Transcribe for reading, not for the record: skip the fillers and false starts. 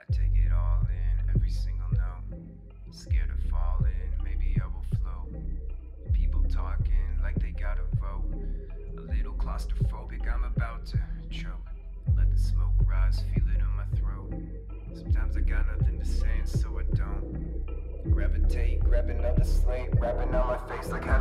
take it all in, every single note. Scared of falling, maybe I will float. People talking like they gotta vote. A little claustrophobic, I'm about to choke. Let the smoke rise, feel it in my throat. Sometimes I got nothing to say and so I don't. Gravitate, grab another slate, rapping on my face like how